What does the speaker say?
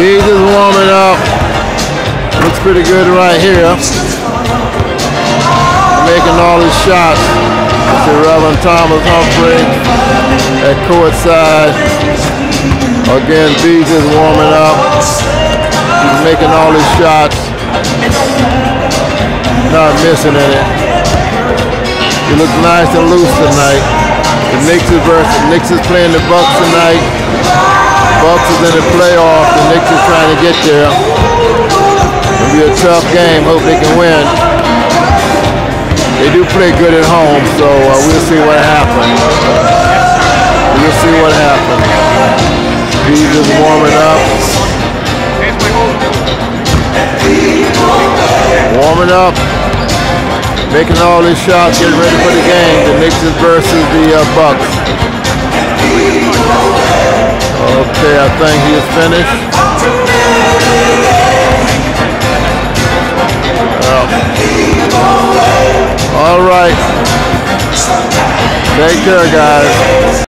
He's just warming up. Looks pretty good right here. Making all his shots. See Reverend Thomas Humphrey at courtside. Again, Bees is warming up. He's making all his shots. Not missing any. He looks nice and loose tonight. The Knicks is playing the Bucks tonight. Bucks is in the playoff. The Knicks is trying to get there. It'll be a tough game. Hope they can win. They do play good at home, so we'll see what happens. We'll see what happens. Bees is warming up. Warming up. Making all his shots, getting ready for the game. The Knicks is versus the Bucks. Okay, I think he is finished. All right. Take care, guys.